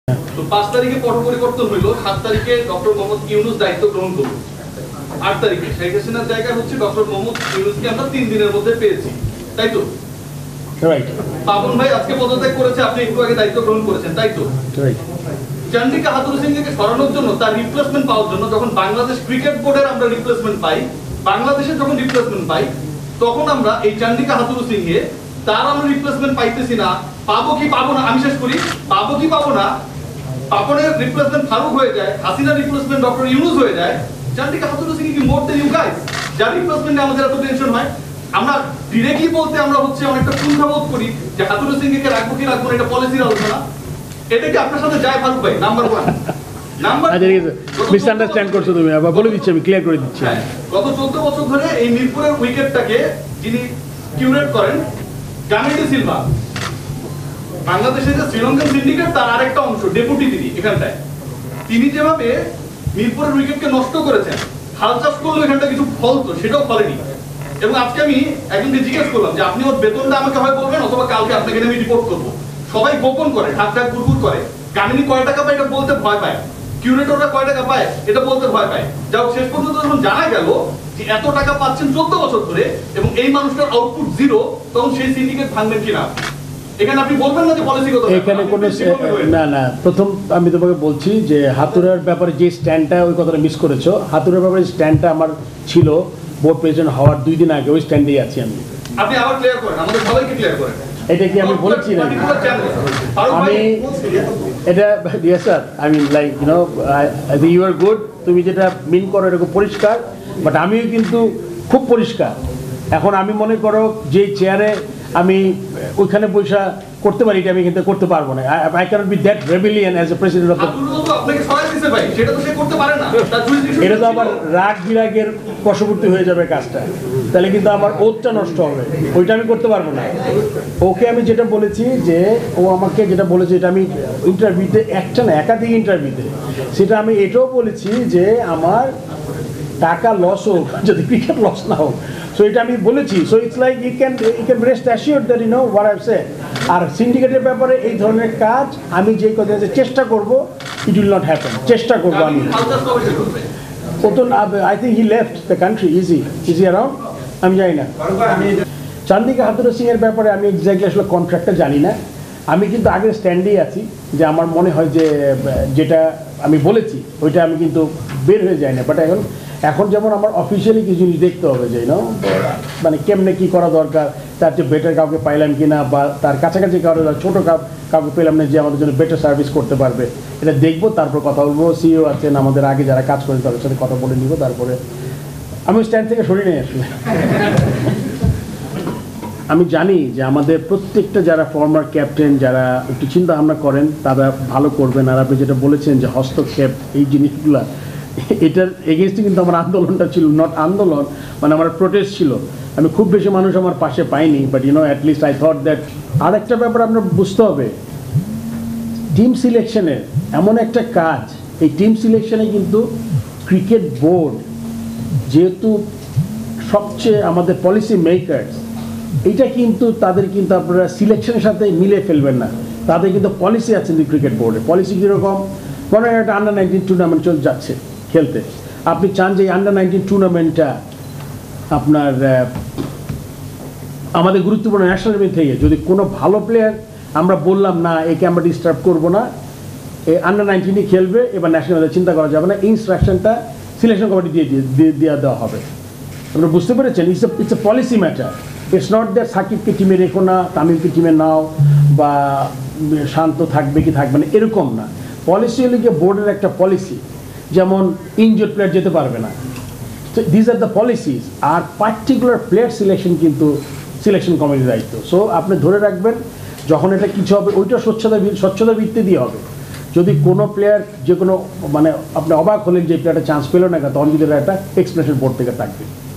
তো 5 তারিখে পট পরিবর্তন হইল, 7 তারিখে ডক্টর মোহাম্মদ ইউনূস দায়িত্ব গ্রহণ করল, 8 তারিখে শেখ হাসিনার জায়গায় হচ্ছে ডক্টর মোহাম্মদ ইউনূসকে আমরা 3 দিনের মধ্যে পেয়েছি, তাই তো? রাইট। পাবন ভাই আজকে পদত্যাগ করেছে, আপনি একটু আগে দায়িত্ব গ্রহণ করেছেন, তাই তো? রাইট। চন্ডিকা হাথুরু সিংকে সরানোর জন্য, তার রিপ্লেসমেন্ট পাওয়ার জন্য, যখন বাংলাদেশ ক্রিকেট বোর্ডের আমরা রিপ্লেসমেন্ট পাই, বাংলাদেশের যখন রিপ্লেসমেন্ট পাই, তখন আমরা এই চন্ডিকা হাথুরু সিংহে তার আমরা রিপ্লেসমেন্ট পাইতেছি না। পাবো কি পাবো না, আমি শেষ করি, পাবো কি পাবো না, পাপনের রিপ্লেসমেন্ট ফারুক হয়ে যায়, হাসিনার রিপ্লেসমেন্ট ডক্টর ইউনূস হয়ে যায়, চন্ডিকা হাথুরু সিং কি মোর দেন ইউ গাইস? যার রিপ্লেসমেন্টে আমাদের এত টেনশন হয়, আমরা ডিরেক্টলি বলতে আমরা হচ্ছে অনেকটা কুণ্ঠাবোধ করি যে হাথুরু সিংকে রাখবো কি রাখবো না, এটা পলিসির আলোচনা। এটা কি আপনার সাথে যায় ফারুক ভাই? নাম্বার 1। নাম্বার মিসআন্ডারস্ট্যান্ড করছো তুমি, আবার বলে দিচ্ছি, আমি ক্লিয়ার করে দিচ্ছি। গত 14 বছর ধরে এই মিরপুরের উইকেটটাকে যিনি কিউরেট করেন, গামিনী সিলভা, বাংলাদেশের যে শ্রীলঙ্কান সিন্ডিকেট তার আরেকটা অংশ, ডেপুটি তিনি এখানটায়, তিনি যেভাবে মিরপুরের উইকেটকে নষ্ট করেছেন, হাল চাষ করলেও এখানটা কিছু ফলতো, সেটাও ফলেনি। এবং আজকে আমি একজনকে জিজ্ঞেস করলাম যে আপনি ওর বেতনটা আমাকে হয় বলবেন অথবা কালকে আপনাকে আমি রিপোর্ট করবো। সবাই গোপন করে, ঢাক ঢাক গুড়গুড় করে। গামিনী কয় টাকা পায় এটা বলতে ভয় পায়, কিউরেটররা কয় টাকা পায় এটা বলতে ভয় পায়। যাও শেষ পর্যন্ত যখন জানা গেল যে এত টাকা পাচ্ছেন 14 বছর ধরে এবং এই মানুষটার আউটপুট 0, তখন সেই সিন্ডিকেট ভাঙবেন কিনা? এখানে আপনি বলবেন না যে পলিসিগত, এখানে কোনো না, প্রথম আমি তোমাকে বলছি যে হাতুড়ার ব্যাপারে যে স্ট্যান্ডটা, ওই কথাটা মিস করেছো। হাতুড়ার ব্যাপারে স্ট্যান্ডটা আমার ছিল বোর্ড প্রেসিডেন্ট হওয়ার 2 দিন আগে, ওই স্ট্যান্ডেই আছি আমি। আপনি আবার ক্লিয়ার করেন, আমাদের সবাইকে ক্লিয়ার করেন। এটা কি আমি বলেছি না? আমি এটা yes sir, I mean like you know, I think you are good. তুমি যেটা মিন করো এটা খুব পরিষ্কার, বাট আমিও কিন্তু খুব পরিষ্কার। এখন আমি মনে করো যে চেয়ারে আমি ওইখানে পয়সা করতে পারি, এটা আমি কিন্তু করতে পারবো না। I can't be that rebellion as a president of the. এটা তো আবার রাগ বিরাগের বশবর্তী হয়ে যাবে কাজটা, তাহলে কিন্তু আমার ওতটা নষ্ট হবে, ওইটা আমি করতে পারবো না। ওকে আমি যেটা বলেছি যে ও আমাকে যেটা বলেছে, এটা আমি ইন্টারভিউতে, একটা না একাধিক ইন্টারভিউতে, সেটা আমি এটাও বলেছি যে আমার টাকা লস হোক, যদি ক্রিকেট লস না হোক, সো এটা আমি বলেছি। So it's like you can rest assured that you know what I say. আর সিন্ডিকেটের ব্যাপারে এই ধরনের কাজ আমি যেই কথা চেষ্টা করবো, ইট উইল নট হ্যাপেন, চেষ্টা করবো আমি। ও তো I think he left the country, easy around, আমি জানি না। চন্ডিকা হাথুরু সিং এর ব্যাপারে আমি এক্স্যাক্টলি আসলে কন্ট্রাক্টটা জানি না। আমি কিন্তু আগের স্ট্যান্ডেই আছি যে আমার মনে হয় যে যেটা আমি বলেছি ওইটা আমি কিন্তু বের হয়ে যায় না। বাট এখন যেমন আমার অফিসিয়ালি কিছু জিনিস দেখতে হবে যে মানে কেমনে কী করা দরকার, তার চেয়ে বেটার কাউকে পাইলাম কি না, বা তার কাছাকাছি কাউকে, ছোটো কাউকে পেলাম না যে আমাদের জন্য বেটার সার্ভিস করতে পারবে, এটা দেখবো, তারপর কথা বলবো। সিইও আছেন আমাদের আগে যারা কাজ করেন তাদের সাথে কথা বলে নিব, তারপরে আমি স্ট্যান্ড থেকে সরিয়ে নিয়ে আসলে। আমি জানি যে আমাদের প্রত্যেকটা যারা ফর্মার ক্যাপ্টেন, যারা একটু চিন্তা ভাবনা করেন, তারা ভালো করবেন। আর আপনি যেটা বলেছেন যে হস্তক্ষেপ, এই জিনিসগুলা, এটার এগেনস্টে কিন্তু আমার আন্দোলনটা ছিল, নট আন্দোলন মানে আমার প্রোটেস্ট ছিল। আমি খুব বেশি মানুষ আমার পাশে পাইনি, but you know at least I thought that. আর একটা ব্যাপার আপনার বুঝতে হবে, টিম সিলেকশনের এমন একটা কাজ, এই টিম সিলেকশনে কিন্তু ক্রিকেট বোর্ড যেহেতু সবচেয়ে আমাদের পলিসি মেকার্স, এইটা কিন্তু তাদের কিন্তু আপনারা সিলেকশনের সাথে মিলে ফেলবেন না। তাদের কিন্তু পলিসি আছে ক্রিকেট বোর্ডের। পলিসি কীরকম? মনে হয় একটা আন্ডার-19 টুর্নামেন্ট চলে যাচ্ছে খেলতে, আপনি চান যে এই আন্ডার-19 টুর্নামেন্টটা আপনার আমাদের গুরুত্বপূর্ণ ন্যাশনাল টিম থেকে যদি কোনো ভালো প্লেয়ার আমরা বললাম না একে আমরা ডিস্টার্ব করবো না, এই আন্ডার-19ই খেলবে, এবার ন্যাশনাল চিন্তা করা যাবে না, ইনস্ট্রাকশনটা সিলেকশন কমিটি দিয়ে দেওয়া হবে। আপনারা বুঝতে পেরেছেন? It's a policy matter. It's not that সাকিবকে টিমে রেখো না, তামিমকে টিমে নাও, বা শান্ত থাকবে কি থাকবে না, এরকম না। পলিসি হলে গিয়ে বোর্ডের একটা পলিসি, যেমন ইনজুর্ড প্লেয়ার যেতে পারবে না। So this are the policies. আর পার্টিকুলার প্লেয়ার সিলেকশন কিন্তু সিলেকশন কমিটির দায়িত্ব। সো আপনি ধরে রাখবেন যখন এটা কিছু হবে, ওইটা স্বচ্ছতা ভিত্তি দিয়ে হবে। যদি কোনো প্লেয়ার যে কোনো মানে আপনি অবাক হলেন যে প্লেয়ারটা চান্স পেল না, তখন কিন্তু একটা এক্সপ্লেনেশন বোর্ড থেকে থাকবে।